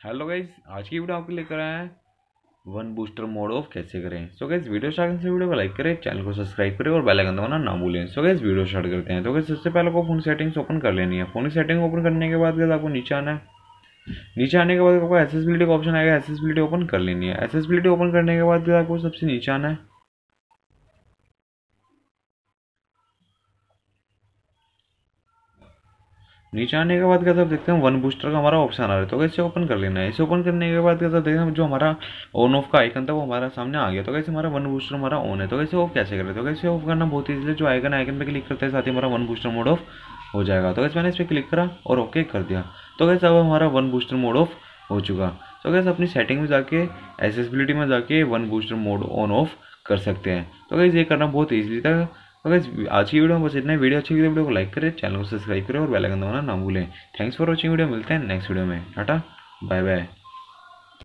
Hello guys, आज की video आपके लेकर आया है वन बूस्टर मोड ऑफ कैसे करें। सो गाइस, वीडियो स्टार्टिंग से वीडियो को लाइक करें, चैनल को सब्सक्राइब करें और बेल आइकन दबाना ना भूलें। सो गाइस, वीडियो स्टार्ट करते हैं। तो गाइस, सबसे पहले आपको फोन सेटिंग्स ओपन कर लेनी है। फोन सेटिंग ओपन करने के बाद गाइस आपको नीचे आना है। नीचे आने के बाद आपको एसेसिबिलिटी का ऑप्शन आएगा, एसेसिबिलिटी ओपन कर लेनी है। एसेसिबिलिटी ओपन करने के बाद गाइस आपको सबसे नीचे आना है। नीचे आने के बाद क्या आप देखते हैं वन बूस्टर का हमारा ऑप्शन आ रहा है, तो कैसे ओपन कर लेना है। इसे ओपन करने के बाद क्या देखते हैं जो हमारा ऑन ऑफ का आइकन था वो हमारा सामने आ गया। तो कैसे हमारा वन बूस्टर हमारा ऑन है। तो कैसे ऑफ कैसे करें, तो कैसे ऑफ करना बहुत ईजिली, जो आइकन पे क्लिक करते हैं साथ ही हमारा वन बूस्टर मोड ऑफ हो जाएगा। तो कैसे मैंने इस पर क्लिक करा और ओके कर दिया। तो कैसे अब हमारा वन बूस्टर मोड ऑफ हो चुका। तो कैसे अपनी सेटिंग में जाके एसेसिबिलिटी में जाके one booster mode on off कर सकते हैं। तो कैसे ये करना बहुत ईजिली था। तो गाइस, आज की वीडियो में बस इतना ही। वीडियो अच्छी लगी तो वीडियो को लाइक करें, चैनल को सब्सक्राइब करें और बेल आइकन दबाना ना भूलें। Thanks for watching. वीडियो मिलते हैं नेक्स्ट वीडियो में। Tata, bye bye.